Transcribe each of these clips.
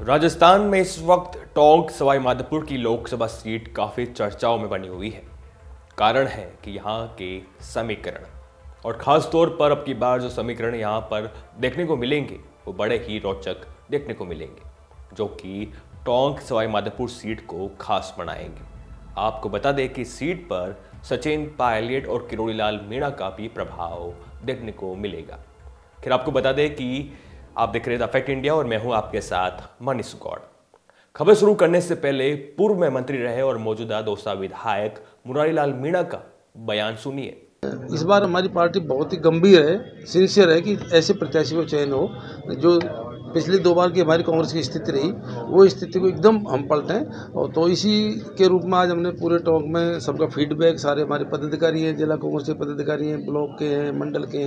राजस्थान में इस वक्त टोंक सवाई माधोपुर की लोकसभा सीट काफ़ी चर्चाओं में बनी हुई है। कारण है कि यहाँ के समीकरण, और ख़ास तौर पर अब की बार जो समीकरण यहाँ पर देखने को मिलेंगे वो बड़े ही रोचक देखने को मिलेंगे, जो कि टोंक सवाई माधोपुर सीट को खास बनाएंगे। आपको बता दें कि सीट पर सचिन पायलट और किरोड़ीलाल मीणा का भी प्रभाव देखने को मिलेगा। फिर आपको बता दें कि आप देख रहे हैं द फैक्ट इंडिया और मैं हूं आपके साथ मनीष गौड़। खबर शुरू करने से पहले पूर्व में मंत्री रहे और मौजूदा दौसा विधायक मुरारीलाल मीणा का बयान सुनिए। इस बार हमारी पार्टी बहुत ही गंभीर है, सिंसियर है कि ऐसे प्रत्याशी को चयन हो जो पिछली 2 बार की हमारी कांग्रेस की स्थिति रही, वो स्थिति को एकदम हम पलटें। और तो इसी के रूप में आज हमने पूरे टोंक में सबका फीडबैक, सारे हमारे पदाधिकारी हैं, जिला कांग्रेस के पदाधिकारी हैं, ब्लॉक के हैं, मंडल के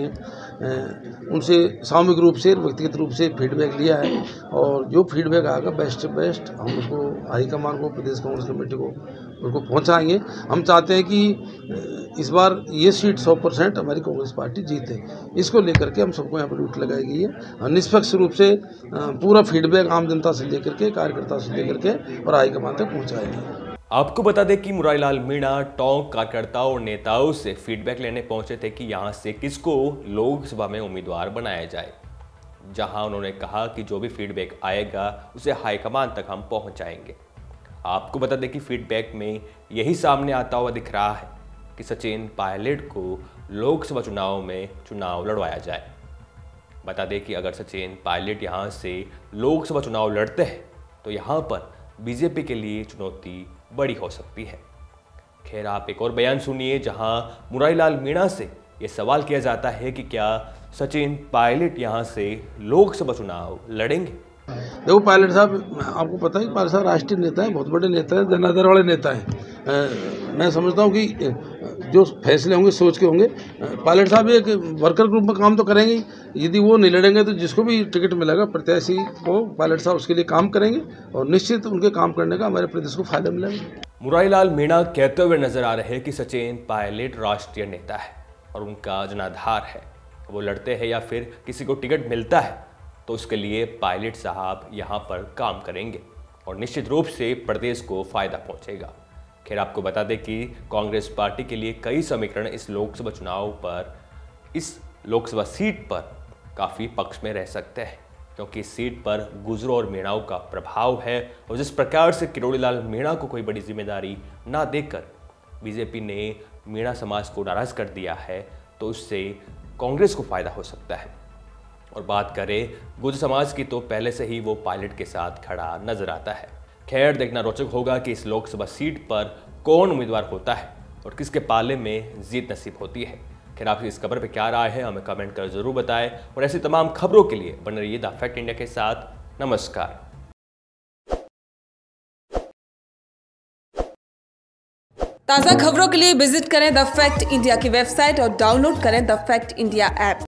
हैं, उनसे सामूहिक रूप से व्यक्तिगत रूप से फीडबैक लिया है। और जो फीडबैक आएगा बेस्ट हम उसको हाईकमान को, प्रदेश कांग्रेस कमेटी को उसको पहुँचाएंगे। हम चाहते हैं कि इस बार ये सीट 100% हमारी कांग्रेस पार्टी जीते। इसको लेकर के हम सबको यहाँ पर ड्यूटी लगाई गई है। निष्पक्ष रूप से पूरा फीडबैक आम जनता से लेकर के, कार्यकर्ता से लेकर के और हाईकमान तक पहुँचाएंगे। आपको बता दें कि मुरारीलाल मीणा टोंक कार्यकर्ताओं और नेताओं से फीडबैक लेने पहुंचे थे कि यहाँ से किसको लोकसभा में उम्मीदवार बनाया जाए, जहां उन्होंने कहा कि जो भी फीडबैक आएगा उसे हाईकमान तक हम पहुंचाएंगे। आपको बता दें कि फीडबैक में यही सामने आता हुआ दिख रहा है कि सचिन पायलट को लोकसभा चुनाव में चुनाव लड़वाया जाए। बता दें कि अगर सचिन पायलट यहाँ से लोकसभा चुनाव लड़ते हैं तो यहाँ पर बीजेपी के लिए चुनौती बड़ी हो सकती है। खैर, आप एक और बयान सुनिए जहाँ मुरारीलाल मीणा से ये सवाल किया जाता है कि क्या सचिन पायलट यहाँ से लोकसभा चुनाव लड़ेंगे। देखो, पायलट साहब, आपको पता है पायलट साहब राष्ट्रीय नेता हैं, बहुत बड़े नेता हैं, जनाधार वाले नेता हैं। मैं समझता हूँ कि जो फैसले होंगे सोच के होंगे। पायलट साहब एक वर्कर ग्रुप में काम तो करेंगे ही। यदि वो नहीं लड़ेंगे तो जिसको भी टिकट मिलेगा प्रत्याशी को, पायलट साहब उसके लिए काम करेंगे और निश्चित उनके काम करने का हमारे प्रदेश को फायदा मिलेगा। मुरारीलाल मीणा कहते हुए नजर आ रहे हैं कि सचिन पायलट राष्ट्रीय नेता है और उनका जनाधार है। वो लड़ते हैं या फिर किसी को टिकट मिलता है तो उसके लिए पायलट साहब यहाँ पर काम करेंगे और निश्चित रूप से प्रदेश को फायदा पहुँचेगा। खैर, आपको बता दें कि कांग्रेस पार्टी के लिए कई समीकरण इस लोकसभा चुनाव पर, इस लोकसभा सीट पर काफ़ी पक्ष में रह सकते हैं, क्योंकि इस सीट पर गुजरों और मीणाओं का प्रभाव है। और जिस प्रकार से किरोड़ीलाल मीणा को कोई बड़ी जिम्मेदारी ना देकर बीजेपी ने मीणा समाज को नाराज कर दिया है, तो उससे कांग्रेस को फायदा हो सकता है। और बात करें गुर्जर समाज की तो पहले से ही वो पायलट के साथ खड़ा नजर आता है। खैर, देखना रोचक होगा कि इस लोकसभा सीट पर कौन उम्मीदवार होता है और किसके पाले में जीत नसीब होती है। खैर, आपकी इस खबर पे क्या राय है हमें कमेंट कर जरूर बताएं और ऐसी तमाम खबरों के लिए बने रहिए द फैक्ट इंडिया के साथ। नमस्कार। ताज़ा खबरों के लिए विजिट करें द फैक्ट इंडिया की वेबसाइट और डाउनलोड करें द फैक्ट इंडिया ऐप।